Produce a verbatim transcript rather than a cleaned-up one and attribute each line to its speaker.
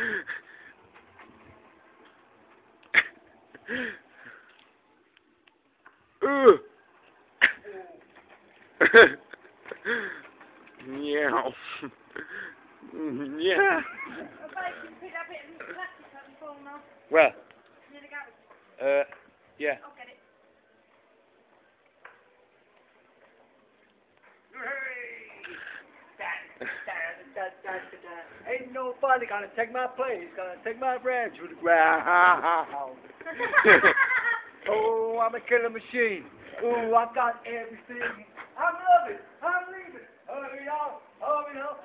Speaker 1: Ugh. Meow. Yeah. Where? Uh, yeah.
Speaker 2: Ain't nobody gonna take my place, gonna take my brand to the ground. Oh, I'm a killer machine. Oh, I've got everything. I'm loving, I'm leaving. Oh, you know, oh, you know.